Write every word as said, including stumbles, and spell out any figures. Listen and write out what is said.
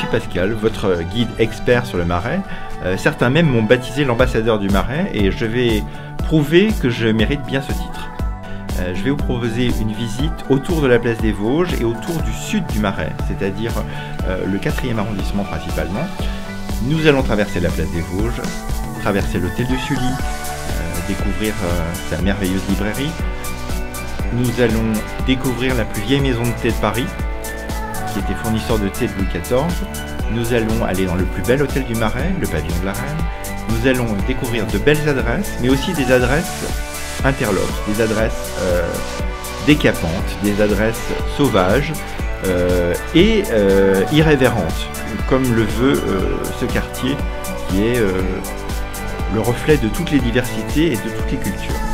Pascal, votre guide expert sur le Marais. Euh, certains même m'ont baptisé l'ambassadeur du Marais et je vais prouver que je mérite bien ce titre. Euh, je vais vous proposer une visite autour de la place des Vosges et autour du sud du Marais, c'est-à-dire euh, le quatrième arrondissement principalement. Nous allons traverser la place des Vosges, traverser l'hôtel de Sully, euh, découvrir euh, sa merveilleuse librairie. Nous allons découvrir la plus vieille maison de thé de Paris, qui était fournisseur de thé de Louis quatorze. Nous allons aller dans le plus bel hôtel du Marais, le pavillon de la Reine. Nous allons découvrir de belles adresses, mais aussi des adresses interlopes, des adresses euh, décapantes, des adresses sauvages euh, et euh, irrévérentes, comme le veut euh, ce quartier qui est euh, le reflet de toutes les diversités et de toutes les cultures.